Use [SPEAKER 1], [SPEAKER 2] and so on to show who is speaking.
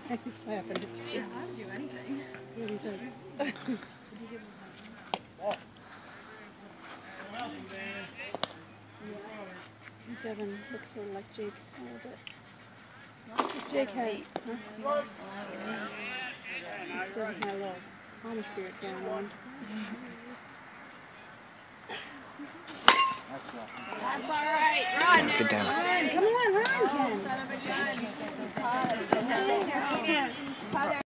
[SPEAKER 1] He's laughing at you.
[SPEAKER 2] Yeah, I would do anything.
[SPEAKER 1] What did he say? Devin looks sort of like Jake a little bit. Jake had, Devin had a little Amish beard going on.
[SPEAKER 2] That's all right. Run.
[SPEAKER 3] Get down.
[SPEAKER 1] Come on, run, Ken.
[SPEAKER 2] Son of a gun.